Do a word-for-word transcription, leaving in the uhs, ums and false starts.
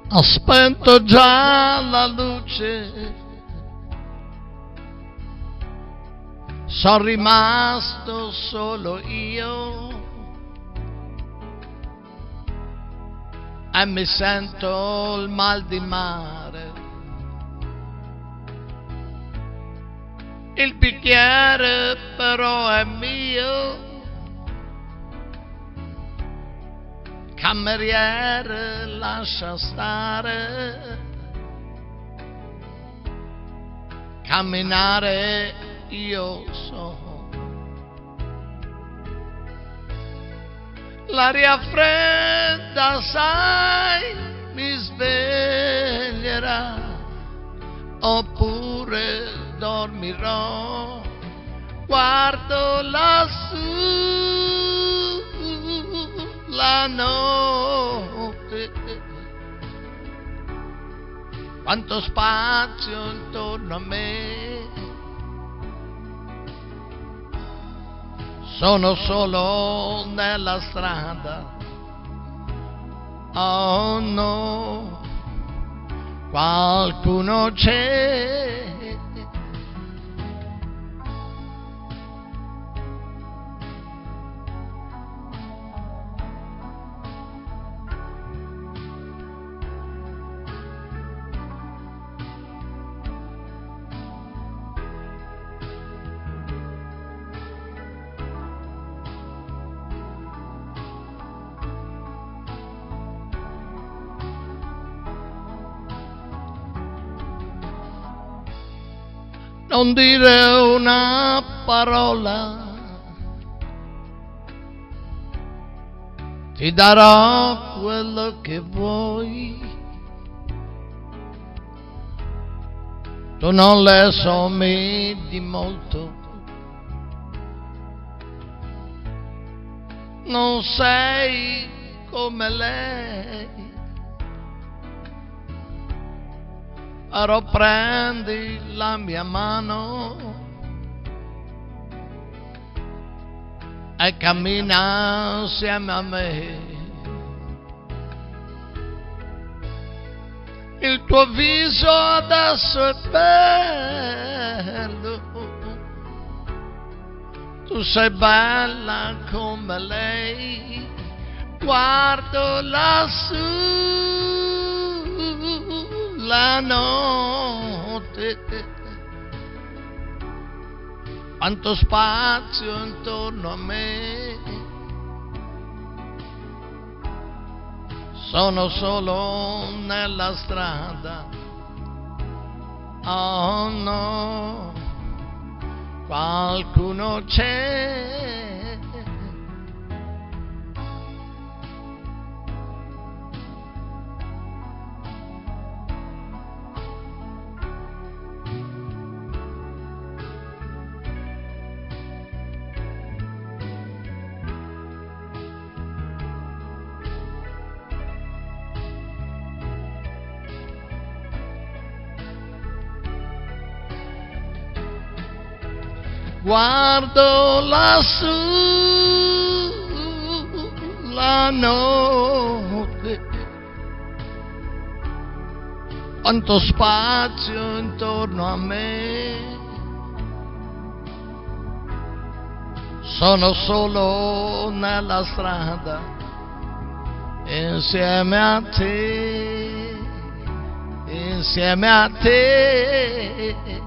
Ho spento già la luce, sono rimasto solo io e mi sento il mal di mare. Il bicchiere però è mio, cameriere lascia stare, camminare io so. L'aria fredda sai mi sveglierà, oppure dormirò, guardo lassù la notte, quanto spazio intorno a me, sono solo nella strada, oh no, qualcuno c'è. Non dire una parola, ti darò quello che vuoi. Tu non le somigli molto, non sei come lei. Però prendi la mia mano e cammina insieme a me. Il tuo viso adesso è bello, tu sei bella come lei. Guardo lassù la notte, quanto spazio intorno a me, sono solo nella strada, oh no, qualcuno c'è. Guardo lassù la notte, quanto spazio intorno a me, sono solo nella strada insieme a te, insieme a te.